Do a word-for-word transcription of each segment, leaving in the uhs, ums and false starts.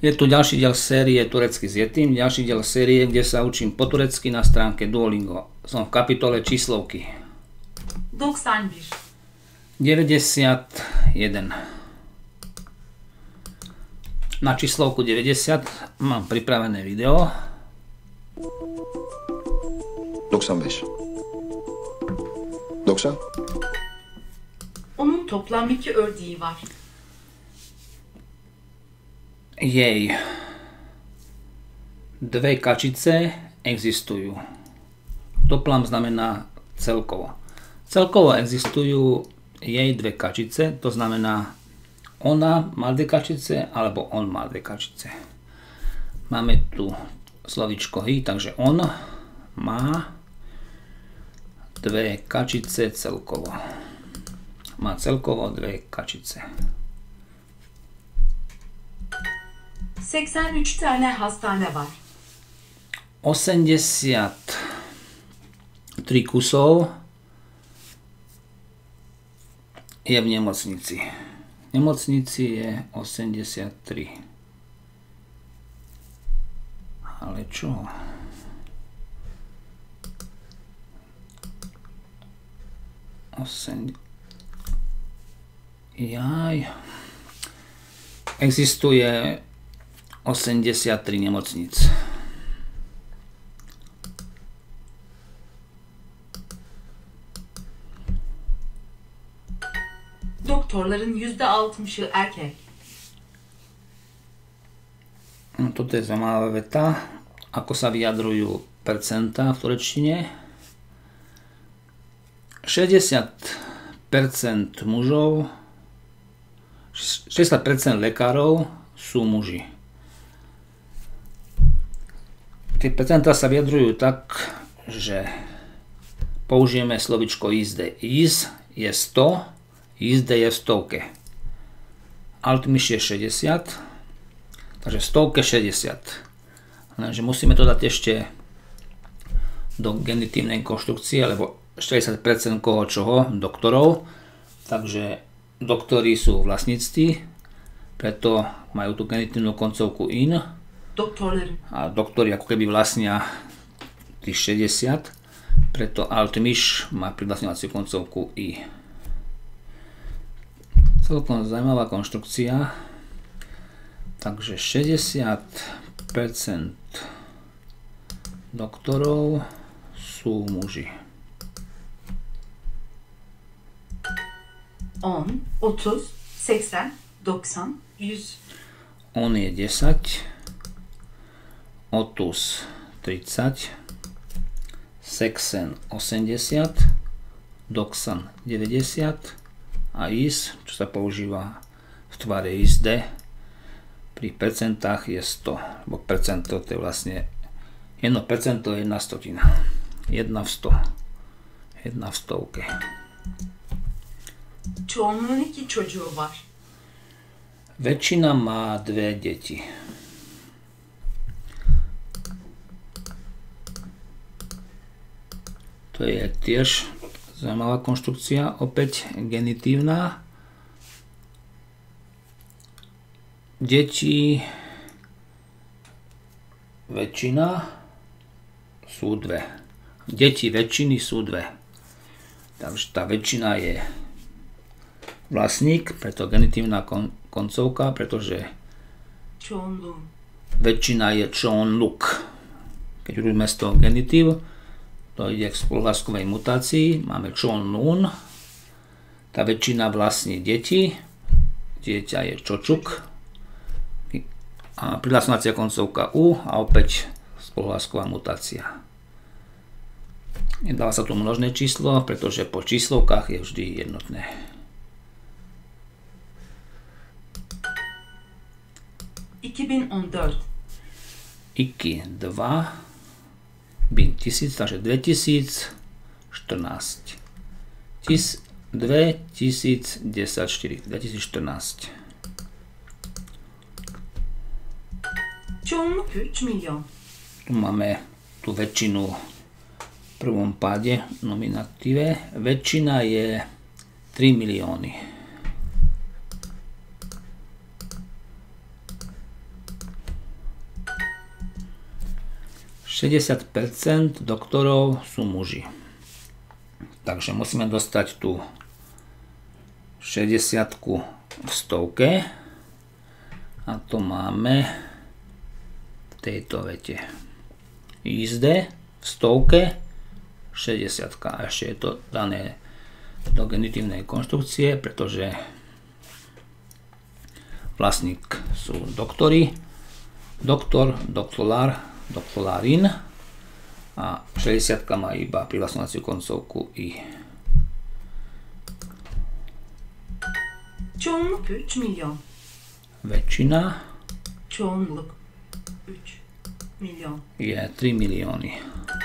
Je tu ďalší diel série Turecky s Yetim, ďalší diel série, kde sa učím po turecky na stránke Duolingo. Som v kapitole číslovky. doksan bir. deväťdesiatjeden. Na číslovku deväťdesiat mám pripravené video. doksan beş. doksan. Onun toplam iki ördeği var. Jej. Dve kačice existujú. Toplam znamená celkovo. Celkovo existujú jej dve kačice, to znamená ona má dve kačice alebo on má dve kačice. Máme tu slovičko hi, takže on má dve kačice celkovo. Má celkovo dve kačice. seksen üç tane hastane var. osemdesiattri kusov je v nemocnici. V nemocnici je osemdesiattri. Ale čo? osem... Jaj. Existuje osemdesiattri nemocnic. Doktorların yüzde altmışı erkek. No, toto je zaujímavá veta. Ako sa vyjadrujú percentá v turečtine? šesťdesiat percent mužov, šesťdesiat percent lekárov sú muži. Tie percentá sa vyjadrujú tak, že použijeme slovičko jízde. Jíz je sto, jízde je v stovke. Altmíš je šesťdesiat, takže v stovke šesťdesiat. Takže musíme to dať ešte do genitívnej konštrukcie, lebo šesťdesiat percent koho čoho, doktorov. Takže doktori sú vlastníctví, preto majú tú genitívnu koncovku in. Doktorların. A doktori ako keby vlastnia tých šesťdesiat, preto altmíš má privlastňovaciu koncovku i. Celkom zaujímavá konštrukcia. Takže šesťdesiat percent doktorov sú muži. on, otuz, seksen, doksan, yüz. On je desať, otus tridsať, seksen osemdesiat, doksan deväťdesiat a is, čo sa používa v tvare jízde, pri percentách je sto, lebo percento to je vlastne jedno percento je jedna stotina. jedna v sto. jedna v stovke. Çoğunluğun iki çocuğu var. Väčšina má dve deti. To je tiež zaujímavá konštrukcia, opäť genitívna. Deti väčšina sú dve. Deti väčšiny sú dve. Takže tá väčšina je vlastník, preto genitívna kon- koncovka, pretože Çoğunluğun. väčšina je çoğunluk. Keď urobíme z toho genitív, to ide k spoluhláskovej mutácii, máme çoğunluğun, tá väčšina vlastní deti, dieťa je čočuk, a prihlásovacia koncovka u a opäť spoluhlásková mutácia. Nedáva sa tu množné číslo, pretože po číslovkách je vždy jednotné. iki bin on dört. Iki dva, bin tisíc, takže dvetisícštrnásť. Tis, dvetisícdesať, dvetisícštrnásť. Çoğunluk üç milyon. Tu máme tú väčšinu v prvom páde, nominatíve. Väčšina je tri milióny. šesťdesiat percent doktorov sú muži. Takže musíme dostať tú šesťdesiatku v stovke a to máme v tejto vete. Jízde v stovke šesťdesiatka a ešte je to dané do genitívnej konštrukcie, pretože vlastník sú doktori, doktor, doktorár, doktorárin a šesťdesiatka má iba privlastňovaciu koncovku i. Çoğunluk üç milyon. Väčšina Çoğunluk üç milyon. je tri milióny.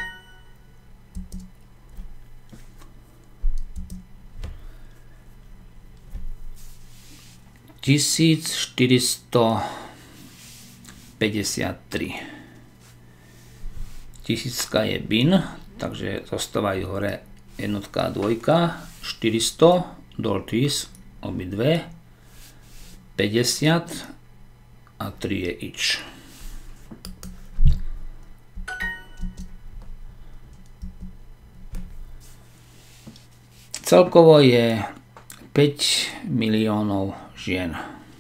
tisíc štyristo päťdesiattri. Tisícka je bin, takže zostávajú hore jednotka a dvojka. štyristo, dole tis, obidve. päťdesiat a tri je ič. Celkovo je päť miliónov žien.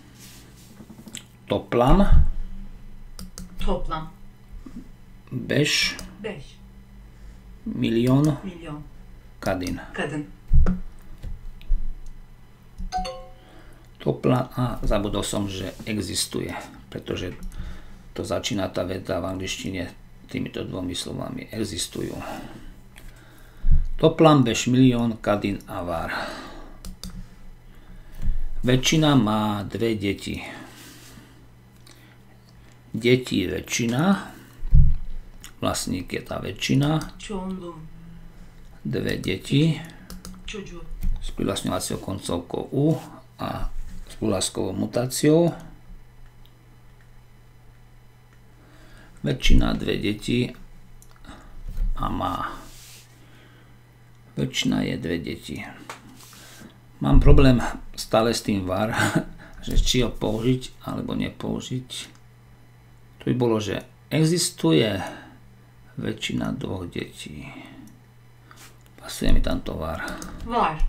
Toplam. Toplam beş beş milyon milyon kadın. kadın. Toplam, a zabudol som, že existuje, pretože to začína tá veta v angličtine týmito dvomi slovami. Existujú. Toplam beş milyon kadın var. Väčšina má dve deti. Deti je väčšina. Vlastník je tá väčšina. Çoğunluğu. Dve deti. Çocuğu. S privlastňovacou koncovkou U a s privlastkovou mutáciou. Väčšina dve deti a má. Väčšina je dve deti. Mám problém stále s tým var, že či ho použiť alebo nepoužiť. To by bolo, že existuje väčšina dvoch detí. Pasuje mi tamto var. Var.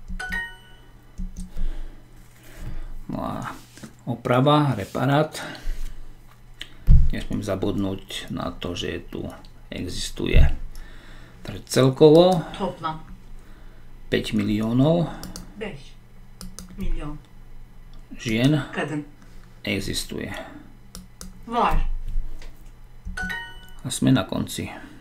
No a oprava, reparát. Nesmiem zabudnúť na to, že je tu existuje. Takže celkovo Toplam päť miliónov beş milyon žien kadın. existuje. Var. A sme na konci.